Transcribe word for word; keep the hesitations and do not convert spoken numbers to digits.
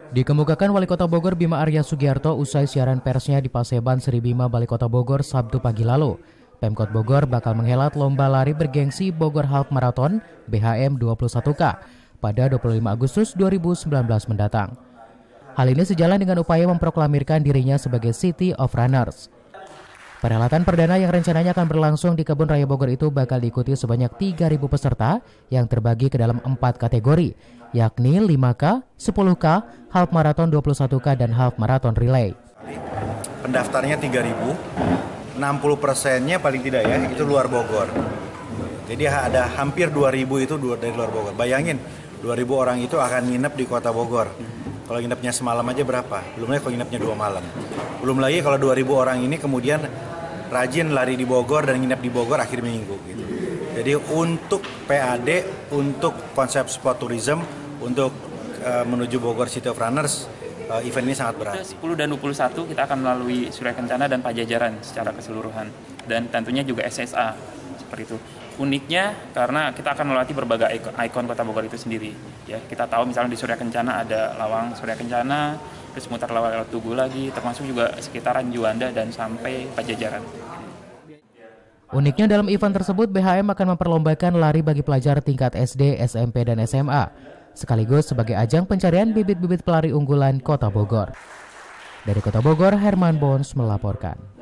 Dikemukakan Wali Kota Bogor Bima Arya Sugiarto usai siaran persnya di Paseban Sri Bima Balai Kota Bogor Sabtu pagi lalu. Pemkot Bogor bakal menghelat lomba lari bergengsi Bogor Half Marathon B H M dua puluh satu K pada dua puluh lima Agustus dua ribu sembilan belas mendatang. Hal ini sejalan dengan upaya memproklamirkan dirinya sebagai City of Runners. Perhelatan perdana yang rencananya akan berlangsung di Kebun Raya Bogor itu bakal diikuti sebanyak tiga ribu peserta yang terbagi ke dalam empat kategori, yakni lima K, sepuluh K, Half Marathon dua puluh satu K, dan Half Marathon Relay. Pendaftarnya tiga ribu, enam puluh persennya paling tidak ya, itu luar Bogor. Jadi ada hampir dua ribu itu dari luar Bogor. Bayangin, dua ribu orang itu akan nginep di kota Bogor. Kalau nginepnya semalam aja berapa? Belum lagi kalau nginepnya dua malam. Belum lagi kalau dua ribu orang ini kemudian rajin lari di Bogor dan nginep di Bogor akhir minggu gitu. Jadi untuk P A D, untuk konsep sport tourism, untuk uh, menuju Bogor City of Runners, uh, event ini sangat berarti. sepuluh dan dua puluh satu kita akan melalui Surya Kencana dan Pajajaran secara keseluruhan. Dan tentunya juga S S A seperti itu. Uniknya karena kita akan melatih berbagai ikon, ikon Kota Bogor itu sendiri. Ya, kita tahu misalnya di Surya Kencana ada Lawang Surya Kencana, terus mutar lewat Tugu lagi, termasuk juga sekitaran Juanda dan sampai Pajajaran. Uniknya dalam event tersebut B H M akan memperlombakan lari bagi pelajar tingkat S D, S M P, dan S M A, sekaligus sebagai ajang pencarian bibit-bibit pelari unggulan Kota Bogor. Dari Kota Bogor, Herman Bons melaporkan.